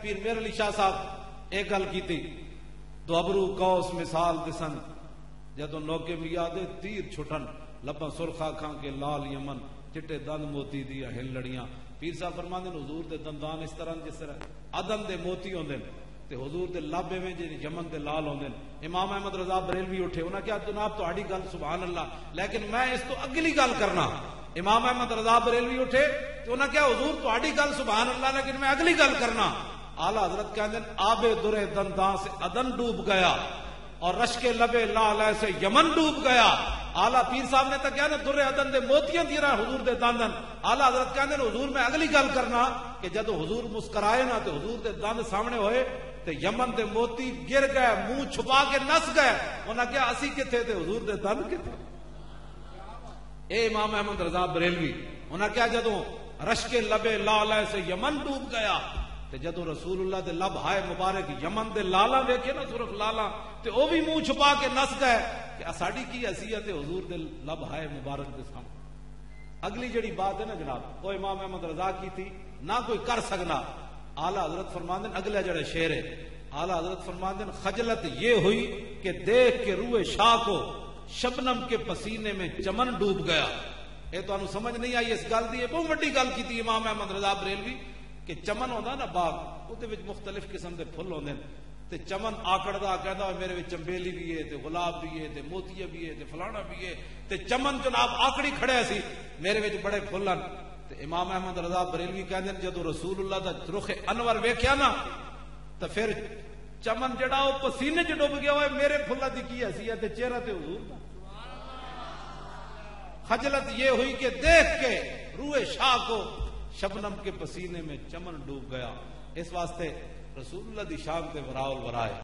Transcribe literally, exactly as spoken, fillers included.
پیر میر علی شاہ صاحب ایک گل کی تھی دو ابرو کوس مثال دسن جدو نوکے میاں دے تیر چھٹن لباں سرخا کھان کے لال یمن چٹے دند موتی دیا ہل لڑیاں. پیر صاحب فرماندے نے حضور دے دندان اس طرح جس طرح عدن دے موتی ہوندے تے حضور دے لب ایویں جی یمن دے لال ہوندے. امام احمد رضا بریلوی اٹھے انہاں کہا جناب تہاڈی گل سبحان اللہ لیکن میں اس تو اگلی گل کرنا. امام احمد رضا بریلوی اٹھے تو انہاں کہا حضور تہاڈی گل سبحان اللہ لیکن میں اگلی گل کرنا. اعلی حضرت کہندے آب درے دنداں سے عدن ڈوب گیا اور رشک لبے لال سے یمن ڈوب گیا. اعلیٰ پیر صاحب نے تو کیا نا در عدن دے موتیاں دیرا حضور دے دندن. اعلیٰ حضرت کہندے نے حضور میں اگلی گل کرنا کہ جدو حضور مسکرائے نا تو حضور دے دند سامنے ہوئے تے یمن دے موتی گر گئے منہ چھپا کے نس گئے. انہاں کیا اسی کتھے تے حضور دے دند کتھے. اے امام احمد رضا بریلوی انہاں کیا جدو رشک لبے لال سے یمن ڈوب گیا تے جدو رسول اللہ دے لب ہائے مبارک یمن دے لالا ویکھے نا سرخ لالا تے او بھی منہ چھپا کے نس گئے کہ ساڈی کی حیثیت ہے حضور دے لب ہائے مبارک دے سامنے. اگلی جڑی بات ہے نا جناب وہ امام احمد رضا کی تھی نہ کوئی کر سکنا. اعلی حضرت فرماندے اگلا جڑا شعر ہے اعلی حضرت فرماندے خجلت یہ ہوئی کہ دیکھ کے روئے شاہ کو شبنم کے پسینے میں چمن ڈوب گیا. اے تو انو سمجھ نہیں آئی اس گل دی. یہ بہت بڑی گل کی تھی امام احمد رضا بریلوی کہ چمن ہوندا نا باغ اودے وچ مختلف قسم دے پھل ہوندے تے چمن آکڑدا کہندا میرے وچ چمبیلی بھی ہے تے گلاب بھی ہے تے موتیا بھی ہے تے فلانا بھی ہے تے چمن جناب آکڑی کھڑے سی میرے وچ بڑے پھل ہیں. تے امام احمد رضا بریلوی کہندے جدو رسول اللہ دا رخ انور ویکھیا نا تے پھر چمن جڑا او پسینے وچ ڈوب گیا ہوئے میرے پھلاں دی کی حیثیت تے چہرہ تے حضور دا. خجلت یہ ہوئی کہ دیکھ کے روئے شاہ کو شبنم کے پسینے میں چمن ڈوب گیا. اس واسطے رسول اللہ دی شان تے وراء الورائے